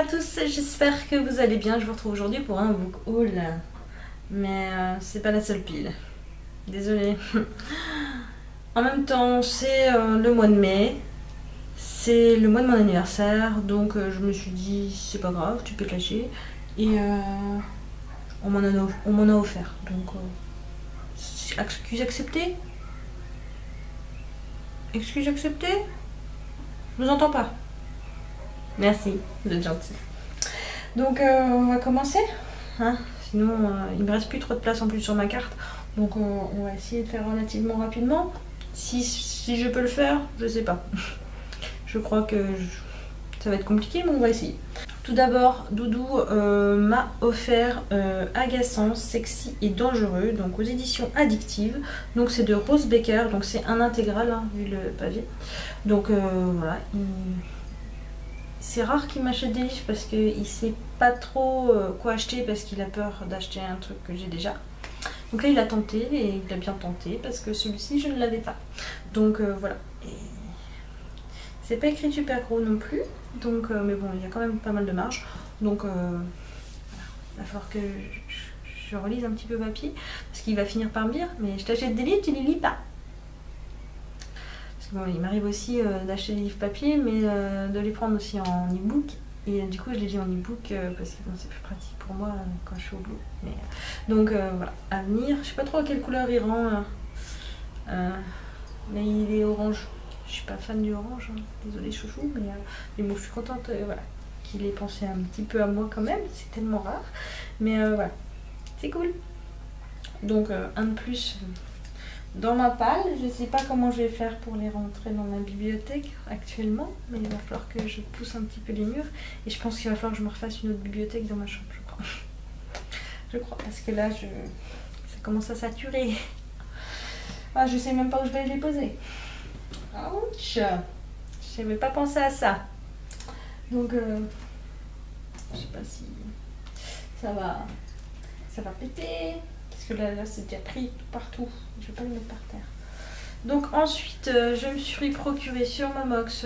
tous, j'espère que vous allez bien. Je vous retrouve aujourd'hui pour un book haul. Mais c'est pas la seule pile. Désolée. En même temps, c'est le mois de mai. C'est le mois de mon anniversaire. Donc je me suis dit, c'est pas grave, tu peux te lâcher. Et on m'en a offert. Donc, excuse acceptée. Excuse acceptée. Je vous entends pas. Merci, vous êtes gentil. Donc on va commencer. Hein, sinon il me reste plus trop de place en plus sur ma carte. Donc on va essayer de faire relativement rapidement. Si je peux le faire, je sais pas. Je crois que ça va être compliqué, mais on va essayer. Tout d'abord, Doudou m'a offert Agaçant, Sexy et Dangereux, donc aux éditions Addictives. Donc c'est de Rose Baker, donc c'est un intégral, hein, vu le pavé. Donc voilà, c'est rare qu'il m'achète des livres parce qu'il sait pas trop quoi acheter parce qu'il a peur d'acheter un truc que j'ai déjà. Donc là il a tenté et il a bien tenté parce que celui-ci je ne l'avais pas. Donc voilà. C'est pas écrit super gros non plus. Donc mais bon, il y a quand même pas mal de marge. Donc voilà. Il va falloir que je relise un petit peu papier parce qu'il va finir par me dire mais je t'achète des livres, tu les lis pas. Bon, il m'arrive aussi d'acheter des livres papier, mais de les prendre aussi en e-book. Et du coup, je les lis en e-book parce que bon, c'est plus pratique pour moi quand je suis au boulot. Mais, donc voilà, à venir. Je sais pas trop à quelle couleur il rend. Mais il est orange. Je suis pas fan du orange. Hein. Désolée, chouchou. Mais bon, je suis contente voilà, qu'il ait pensé un petit peu à moi quand même. C'est tellement rare. Mais voilà, c'est cool. Donc un de plus. Dans ma palle, je ne sais pas comment je vais faire pour les rentrer dans ma bibliothèque actuellement, mais il va falloir que je pousse un petit peu les murs et je pense qu'il va falloir que je me refasse une autre bibliothèque dans ma chambre, je crois. Je crois, parce que là, ça commence à saturer. Ah, je sais même pas où je vais les poser. Ouch! Je n'avais pas pensé à ça. Donc, je sais pas si ça va péter. Parce que là c'est déjà pris partout. Je vais pas le mettre par terre. Donc ensuite, je me suis procuré sur Momox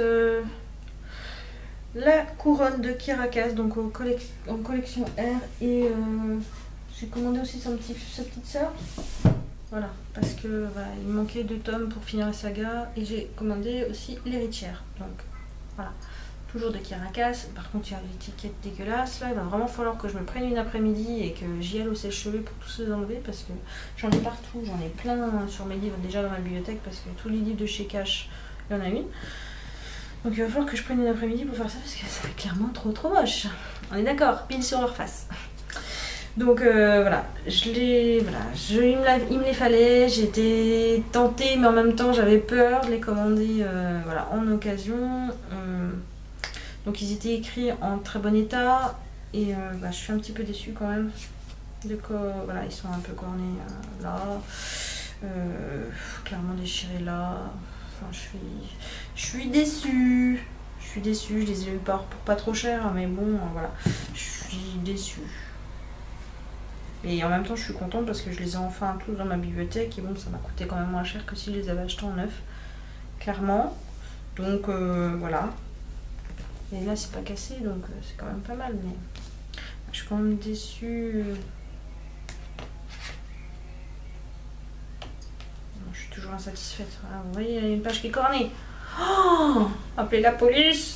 la couronne de Kirakas, donc en collection R. Et j'ai commandé aussi sa petite sœur. Voilà, parce que voilà, il manquait 2 tomes pour finir la saga. Et j'ai commandé aussi l'héritière. Donc voilà. Toujours de Kirakas, par contre il y a l'étiquette dégueulasse là, il va vraiment falloir que je me prenne une après-midi et que j'y aille au sèche-cheveux pour tous les enlever parce que j'en ai partout, j'en ai plein sur mes livres déjà dans ma bibliothèque parce que tous les livres de chez Cash, il y en a une. Donc il va falloir que je prenne une après-midi pour faire ça parce que ça fait clairement trop moche. On est d'accord, pile sur leur face. Donc voilà, il me les fallait, j'étais tentée mais en même temps j'avais peur de les commander voilà, en occasion. Donc ils étaient écrits en très bon état et je suis un petit peu déçue quand même. Voilà, ils sont un peu cornés là, clairement déchirés là. Enfin, je suis déçue. Je les ai eu pour pas trop cher, mais bon, voilà, je suis déçue. Et en même temps, je suis contente parce que je les ai enfin tous dans ma bibliothèque et bon, ça m'a coûté quand même moins cher que si je les avais achetés en neuf, clairement. Donc voilà. Et là c'est pas cassé donc c'est quand même pas mal, mais je suis quand même déçue. Je suis toujours insatisfaite. Voilà, vous voyez, il y a une page qui est cornée. Oh, appelez la police.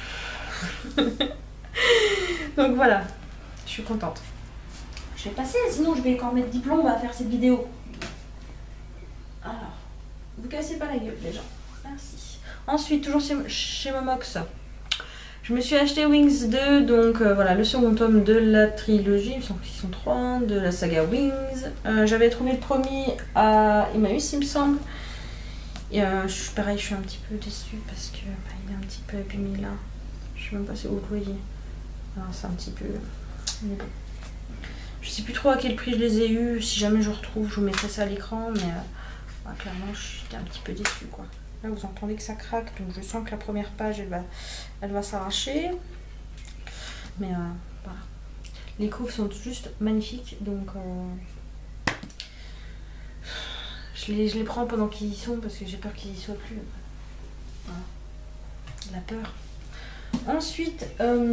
Donc voilà, je suis contente. Je vais passer, sinon je vais encore mettre diplôme à faire cette vidéo. Alors, vous cassez pas la gueule les gens. Merci. Ensuite, toujours chez Momox. Je me suis acheté Wings 2, donc voilà, le second tome de la trilogie, il me semble qu'ils sont 3, de la saga Wings. J'avais trouvé le premier à Emmaüs, il me semble. Et pareil, je suis un petit peu déçue parce que il est un petit peu abîmé là. Je sais même pas si vous le voyez. C'est un petit peu... Mais bon. Je sais plus trop à quel prix je les ai eus. Si jamais je retrouve, je vous mettrai ça à l'écran. Mais clairement, j'étais un petit peu déçue quoi. Là vous entendez que ça craque, donc je sens que la première page elle va s'arracher. Mais voilà. Les couves sont juste magnifiques, donc je les prends pendant qu'ils y sont parce que j'ai peur qu'ils y soient plus. Voilà. La peur. Ensuite,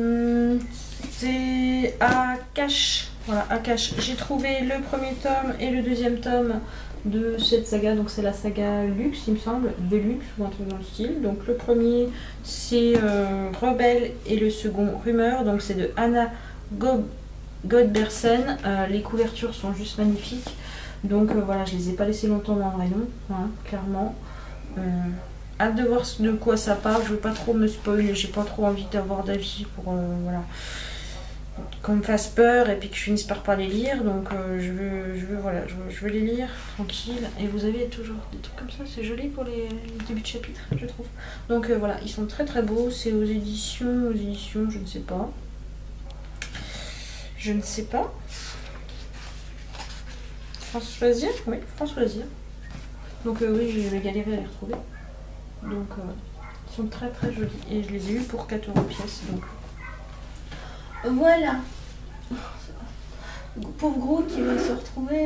c'est Akash. Voilà, Akash. J'ai trouvé le premier tome et le deuxième tome de cette saga. Donc c'est la saga Luxe, il me semble, Deluxe ou un truc dans le style. Donc le premier, c'est Rebelle et le second, Rumeur. Donc c'est de Anna Godbersen. Les couvertures sont juste magnifiques. Donc voilà, je les ai pas laissées longtemps dans le rayon, hein, clairement. Hâte de voir de quoi ça parle. Je veux pas trop me spoiler, j'ai pas trop envie d'avoir d'avis pour voilà, qu'on me fasse peur et puis que je finisse par pas les lire. Donc je veux les lire tranquille. Et vous avez toujours des trucs comme ça, c'est joli pour les débuts de chapitre, je trouve. Donc voilà, ils sont très très beaux. C'est aux éditions, je ne sais pas. Je ne sais pas. France Loisir, oui, France Loisir. Donc oui, j'ai galéré à les retrouver. Donc ils sont très très jolis. Et je les ai eus pour 4 € pièce. Donc voilà. Pauvre Groot qui va se retrouver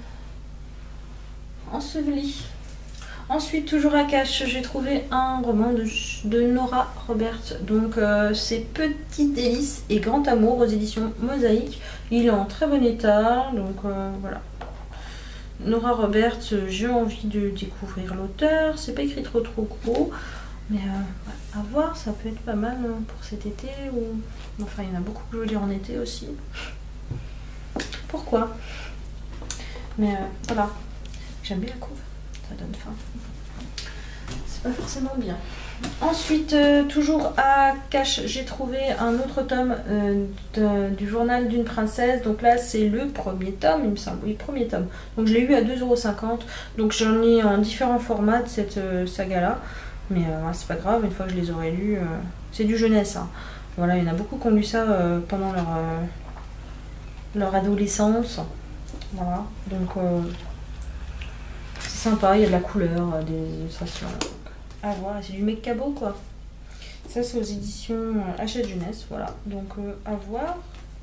enseveli. Ensuite, toujours à Cache, j'ai trouvé un roman de Nora Roberts. Donc c'est Petite délice et grand amour aux éditions Mosaïque. Il est en très bon état. Donc voilà. Nora Roberts, j'ai envie de découvrir l'auteur. C'est pas écrit trop gros, mais à voir, ça peut être pas mal pour cet été. Ou enfin, il y en a beaucoup que je veux lire en été aussi. Pourquoi? Mais voilà, j'aime bien la couve, ça donne faim. C'est pas forcément bien. Ensuite, toujours à Cache, j'ai trouvé un autre tome du journal d'une princesse. Donc là, c'est le premier tome, il me semble. Oui, premier tome. Donc je l'ai eu à 2,50 €. Donc j'en ai en différents formats de cette saga-là. Mais c'est pas grave, une fois que je les aurai lus, c'est du jeunesse. Hein. Voilà, il y en a beaucoup qui ont lu ça pendant leur adolescence. Voilà, donc c'est sympa, il y a de la couleur, des illustrations. À voir, c'est du mec cabot quoi. Ça c'est aux éditions Hachette Jeunesse, voilà. Donc à voir.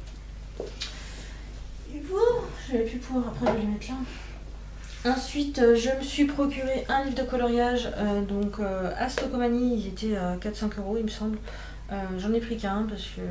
Et voilà, j'avais pu pouvoir après je vais les mettre là. Ensuite, je me suis procuré un livre de coloriage, donc à Stocomanie, il était à 4-5 € il me semble. J'en ai pris qu'un parce que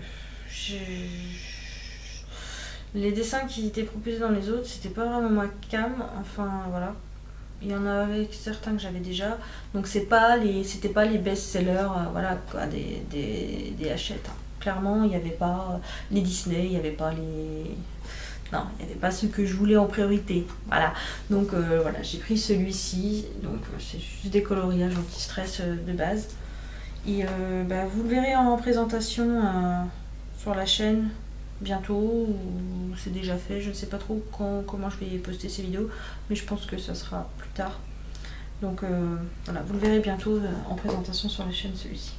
les dessins qui étaient proposés dans les autres, c'était pas vraiment ma cam, enfin voilà. Il y en avait certains que j'avais déjà, donc c'était pas les best-sellers, voilà quoi, des Hachette. Hein. Clairement, il n'y avait pas les Disney, il n'y avait pas les... Non, il n'y avait pas ceux que je voulais en priorité. Voilà. Donc voilà, j'ai pris celui-ci. Donc c'est juste des coloriages anti-stress de base. Et vous le verrez en présentation sur la chaîne bientôt. Ou c'est déjà fait. Je ne sais pas trop comment je vais poster ces vidéos. Mais je pense que ça sera plus tard. Donc voilà, vous le verrez bientôt en présentation sur la chaîne celui-ci.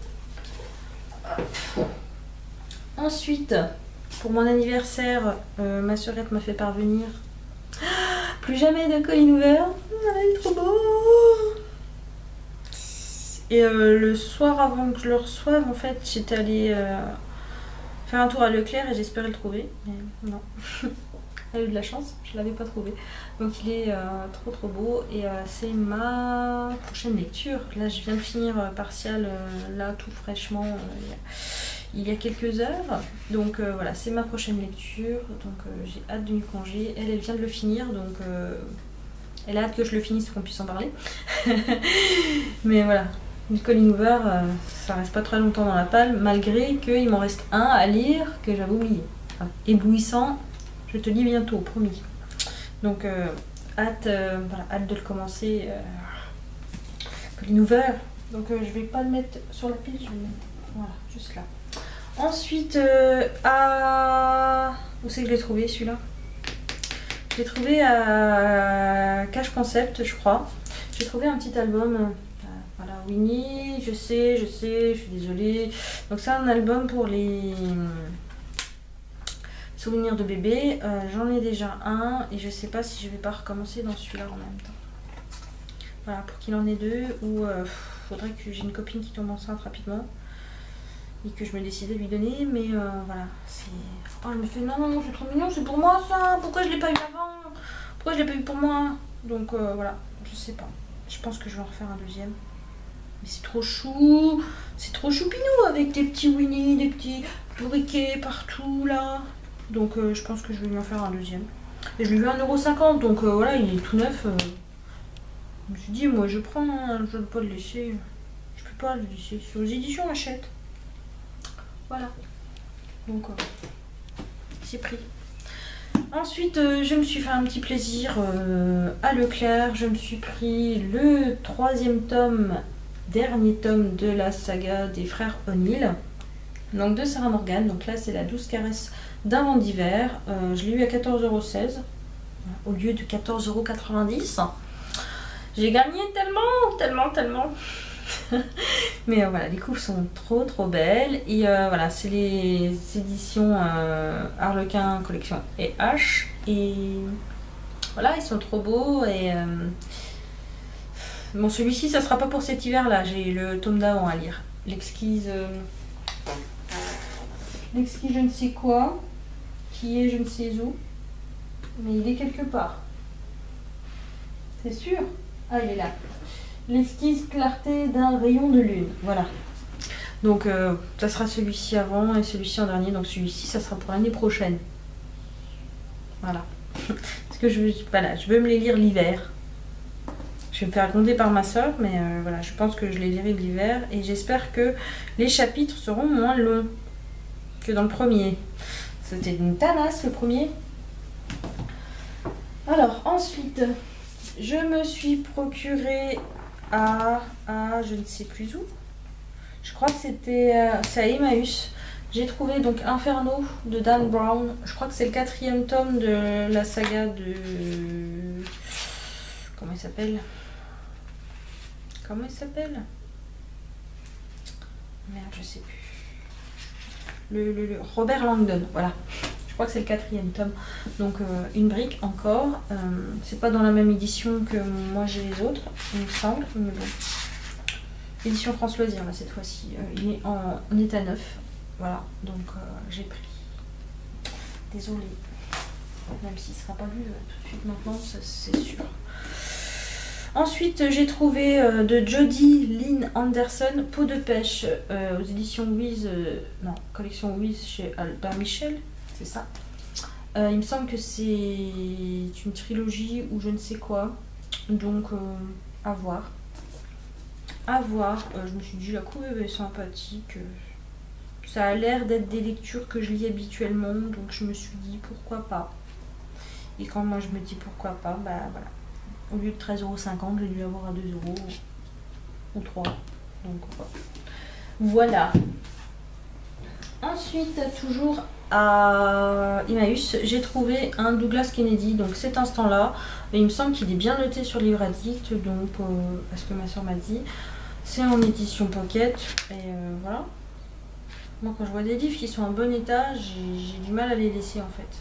Ensuite... Pour mon anniversaire, ma sœurette m'a fait parvenir plus jamais de Colleen Hoover. Il est trop beau. Et le soir avant que je le reçoive, en fait, j'étais allée faire un tour à Leclerc et j'espérais le trouver. Mais non, elle a eu de la chance, je l'avais pas trouvé. Donc il est trop beau et c'est ma prochaine lecture. Là, je viens de finir Partial, là tout fraîchement. Il y a quelques heures, donc voilà, c'est ma prochaine lecture, donc j'ai hâte de m'y plonger. Elle vient de le finir, donc elle a hâte que je le finisse pour qu'on puisse en parler. Mais voilà, Colleen Hoover, ça reste pas très longtemps dans la palle, malgré qu'il m'en reste un à lire que j'avais oublié. Enfin, éblouissant, je te lis bientôt, promis. Donc hâte de le commencer. Colleen Hoover, donc je vais pas le mettre sur la pile, je vais le mettre voilà, juste là. Ensuite, où c'est que je l'ai trouvé celui-là? Je l'ai trouvé à Cache Concept, je crois. J'ai trouvé un petit album. Voilà, Winnie, je sais, je suis désolée. Donc c'est un album pour les souvenirs de bébé. J'en ai déjà un et je sais pas si je vais pas recommencer dans celui-là en même temps. Voilà, pour qu'il en ait deux ou faudrait que j'ai une copine qui tombe enceinte rapidement. Et que je me décidais de lui donner, mais voilà, c'est... Oh, je me fais non, c'est trop mignon, c'est pour moi ça, pourquoi je l'ai pas eu avant? Pourquoi je l'ai pas eu pour moi? Donc voilà, je sais pas, je pense que je vais en refaire un deuxième. Mais c'est trop chou. C'est trop choupinou avec des petits Winnie, des petits briquets partout là. Donc je pense que je vais lui en faire un deuxième. Et je lui ai eu 1,50 €, donc voilà, il est tout neuf. Je me suis dit, moi je prends, hein, je ne peux pas le laisser. Je peux pas le laisser. Sur les éditions Hachette. Voilà. Donc c'est pris. Ensuite, je me suis fait un petit plaisir à Leclerc. Je me suis pris le 3e tome, dernier tome de la saga des frères O'Neill. Donc de Sarah Morgan. Donc là, c'est la 12 caresses d'un vent d'hiver. Je l'ai eu à 14,16 € au lieu de 14,90 €. J'ai gagné tellement. Mais voilà, les couves sont trop belles. Et voilà, c'est les éditions Harlequin Collection et H. Et voilà, ils sont trop beaux. Et bon, celui-ci, ça sera pas pour cet hiver-là. J'ai le tome d'avant à lire. L'exquise je ne sais quoi, qui est je ne sais où. Mais il est quelque part. C'est sûr. Ah, il est là. L'esquisse clarté d'un rayon de lune. Voilà. Donc, ça sera celui-ci avant et celui-ci en dernier. Donc, celui-ci, ça sera pour l'année prochaine. Voilà. Parce que je veux me les lire l'hiver. Je vais me faire gronder par ma soeur, mais voilà, je pense que je les lirai l'hiver. Et j'espère que les chapitres seront moins longs que dans le premier. C'était une tanasse, le premier. Alors, ensuite, je me suis procuré à je ne sais plus où. Je crois que c'est à Emmaüs. J'ai trouvé donc Inferno de Dan Brown. Je crois que c'est le 4e tome de la saga de... Comment il s'appelle? Merde, je sais plus. Le Robert Langdon, voilà. Je crois que c'est le 4e tome. Donc une brique encore. C'est pas dans la même édition que moi j'ai les autres, il me semble. Mais bon. Édition France Loisirs là cette fois-ci. Il est en état neuf. Voilà, donc j'ai pris. Désolée. Même s'il ne sera pas lu tout de suite maintenant, c'est sûr. Ensuite, j'ai trouvé de Jodie Lynn Anderson, Peau de pêche, aux éditions Wiz, non, collection Wiz chez Albin Michel, c'est ça. Il me semble que c'est une trilogie ou je ne sais quoi, donc à voir. Je me suis dit, la couve est sympathique, ça a l'air d'être des lectures que je lis habituellement, donc je me suis dit, pourquoi pas. Et quand moi je me dis pourquoi pas, bah voilà. Au lieu de 13,50 €, j'ai dû avoir à 2 € ou 3. Donc voilà. Ensuite, toujours à Emmaüs, j'ai trouvé un Douglas Kennedy. Donc cet instant-là, il me semble qu'il est bien noté sur Livre Addict. Donc, parce que ma soeur m'a dit, c'est en édition pocket. Et voilà. Moi, quand je vois des livres qui sont en bon état, j'ai du mal à les laisser en fait.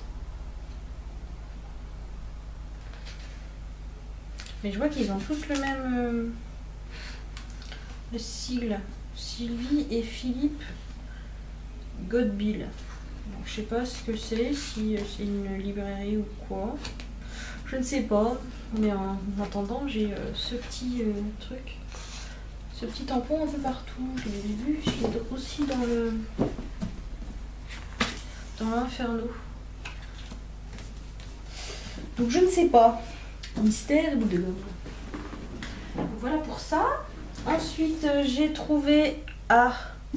Mais je vois qu'ils ont tous le même le sigle. Sylvie et Philippe Godbill. Donc, je sais pas ce que c'est, si c'est une librairie ou quoi. Je ne sais pas. Mais en attendant, j'ai ce petit truc. Ce petit tampon un peu partout. Je l'ai vu. Je l'ai aussi dans l'Inferno. Donc je ne sais pas. Mystère et bout de gomme. Voilà pour ça. Ensuite, j'ai trouvé à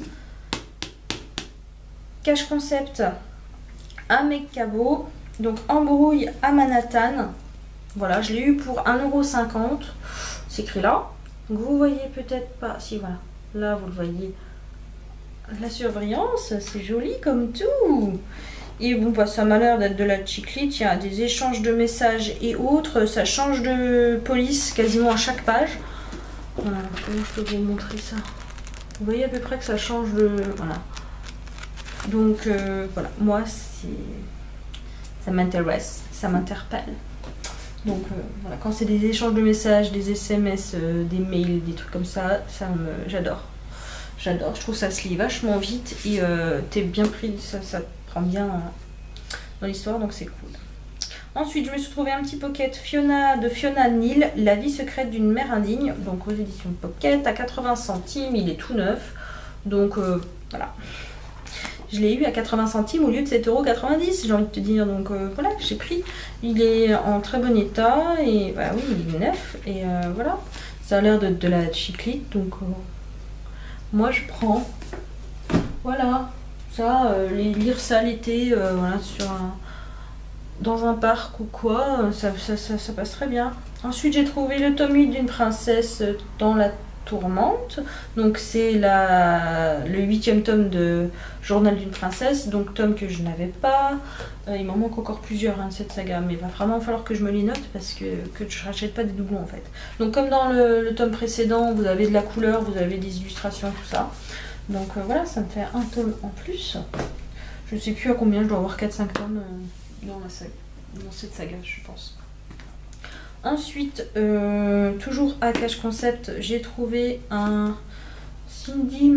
Cache Concept un mec cabot. Donc embrouille à Manhattan. Voilà, je l'ai eu pour 1,50 €. C'est écrit là. Donc vous voyez peut-être pas. Si voilà. Là vous le voyez. La surbrillance, c'est joli comme tout. Et bon, bah, ça m'a l'air d'être de la chiclite. Il y a des échanges de messages et autres. Ça change de police quasiment à chaque page. Voilà, comment je peux vous montrer ça? Vous voyez à peu près que ça change de... Voilà. Donc, voilà. Moi, ça m'intéresse. Ça m'interpelle. Donc, voilà. Quand c'est des échanges de messages, des SMS, des mails, des trucs comme ça, j'adore. J'adore. Je trouve que ça se lit vachement vite. Et t'es bien pris. Ça prend bien dans l'histoire, donc c'est cool. Ensuite, je me suis trouvé un petit pocket de Fiona Neal, La vie secrète d'une mère indigne, donc aux éditions Pocket, à 80 centimes, il est tout neuf. Donc voilà. Je l'ai eu à 80 centimes au lieu de 7,90 €, j'ai envie de te dire. Donc voilà, j'ai pris. Il est en très bon état et bah oui, il est neuf. Et voilà, ça a l'air de la chiclite. Donc moi je prends. Voilà, ça, lire ça l'été, voilà, dans un parc ou quoi, ça passe très bien. Ensuite, j'ai trouvé le tome 8 d'une princesse dans la tourmente. Donc c'est le 8e tome de Journal d'une princesse, donc tome que je n'avais pas. Il m'en manque encore plusieurs de cette saga, mais il va vraiment falloir que je me les note parce que je rachète pas des doublons en fait. Donc comme dans le tome précédent, vous avez de la couleur, vous avez des illustrations, tout ça. Donc voilà, ça me fait un tome en plus. Je ne sais plus à combien, je dois avoir 4-5 tomes dans cette saga, je pense. Ensuite, toujours à Cash Concept, j'ai trouvé un Cindy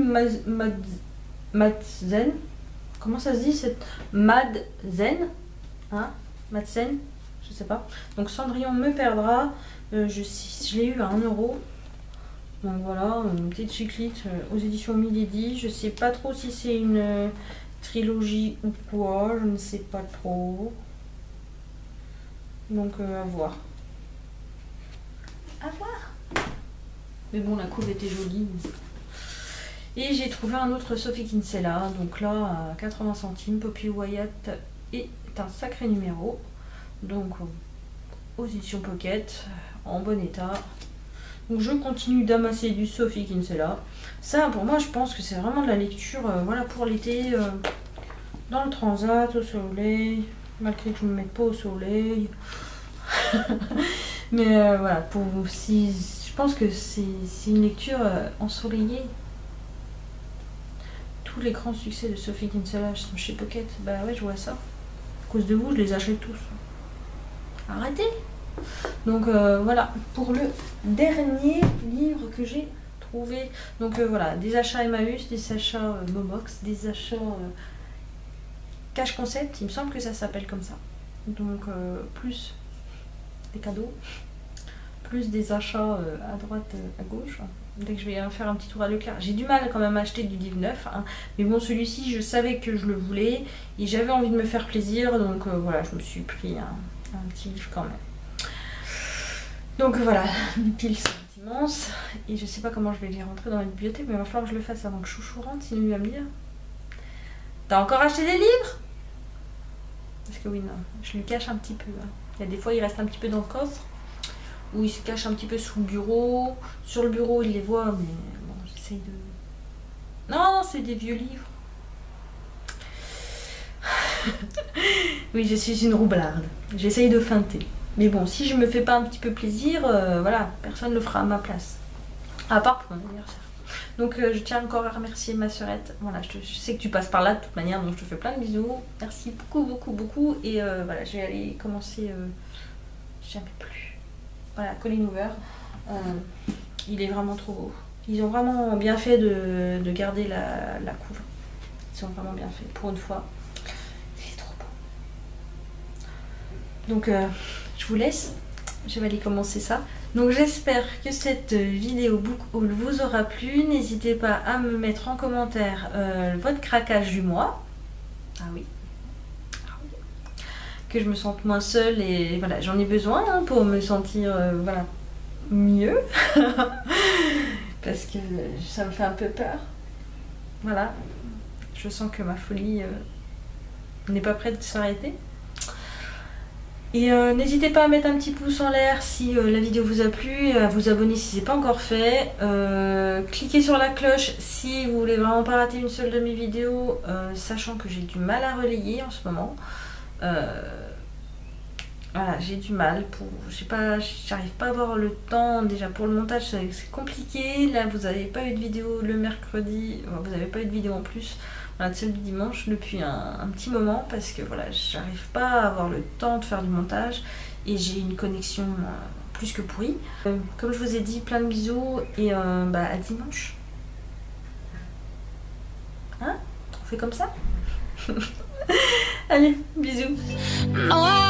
Madsen. Comment ça se dit cette Madsen, hein, Madsen, je sais pas. Donc Cendrillon me perdra. Je l'ai eu à 1 €. Donc voilà, une petite chiclite aux éditions Milady. Je sais pas trop si c'est une trilogie ou quoi, je ne sais pas trop. Donc à voir. À voir. Mais bon, la couve était jolie. Et j'ai trouvé un autre Sophie Kinsella. Donc là, à 80 centimes, Poppy Wyatt est un sacré numéro. Donc aux éditions Pocket, en bon état. Donc je continue d'amasser du Sophie Kinsella. Ça, pour moi, je pense que c'est vraiment de la lecture voilà, pour l'été, dans le transat, au soleil, malgré que je ne me mette pas au soleil. Mais voilà, je pense que c'est une lecture ensoleillée. Tous les grands succès de Sophie Kinsella sont chez Pocket. Bah ouais, je vois ça. À cause de vous, je les achète tous. Arrêtez! Donc voilà, pour le dernier livre que j'ai trouvé. Donc voilà, des achats Emmaüs, des achats Momox, des achats Cash Concept, il me semble que ça s'appelle comme ça. Donc plus des cadeaux, plus des achats à droite, à gauche. Dès que je vais faire un petit tour à Leclerc. J'ai du mal quand même à acheter du livre neuf, hein. Mais bon, celui-ci, je savais que je le voulais et j'avais envie de me faire plaisir. Donc voilà, je me suis pris un petit livre quand même. Donc voilà, mes piles sont immenses et je sais pas comment je vais les rentrer dans la bibliothèque, mais il va falloir que je le fasse avant que Chouchou rentre, sinon il va me dire t'as encore acheté des livres? Parce que oui, non, je lui cache un petit peu. Hein. Il y a des fois, il reste un petit peu dans le coffre, ou il se cache un petit peu sous le bureau. Sur le bureau, il les voit, mais bon, j'essaye de... Non, c'est des vieux livres. Oui, je suis une roublarde. J'essaye de feinter. Mais bon, si je me fais pas un petit peu plaisir, voilà, personne ne le fera à ma place. À part pour mon anniversaire. Donc je tiens encore à remercier ma sœurette. Voilà, je sais que tu passes par là de toute manière, donc je te fais plein de bisous. Merci beaucoup, beaucoup, beaucoup. Et voilà, je vais aller commencer... je ne sais plus. Voilà, Colin Hoover. Il est vraiment trop beau. Ils ont vraiment bien fait de garder la couve. Ils ont vraiment bien fait, pour une fois. C'est trop beau. Donc je vous laisse. Je vais aller commencer ça. Donc j'espère que cette vidéo book haul vous aura plu. N'hésitez pas à me mettre en commentaire votre craquage du mois. Ah oui. Que je me sente moins seule et voilà, j'en ai besoin hein, pour me sentir voilà, mieux. Parce que ça me fait un peu peur. Voilà. Je sens que ma folie n'est pas prête de s'arrêter. Et n'hésitez pas à mettre un petit pouce en l'air si la vidéo vous a plu, à vous abonner si ce n'est pas encore fait. Cliquez sur la cloche si vous voulez vraiment pas rater une seule de mes vidéos, sachant que j'ai du mal à relayer en ce moment. Voilà, j'ai du mal pour... j'arrive pas à avoir le temps. Déjà pour le montage c'est compliqué. Là vous n'avez pas eu de vidéo le mercredi, vous n'avez pas eu de vidéo en plus. Voilà, celle du dimanche depuis un petit moment parce que voilà, j'arrive pas à avoir le temps de faire du montage et j'ai une connexion plus que pourrie. Comme je vous ai dit, plein de bisous et bah, à dimanche. Hein? On fait comme ça? Allez, bisous.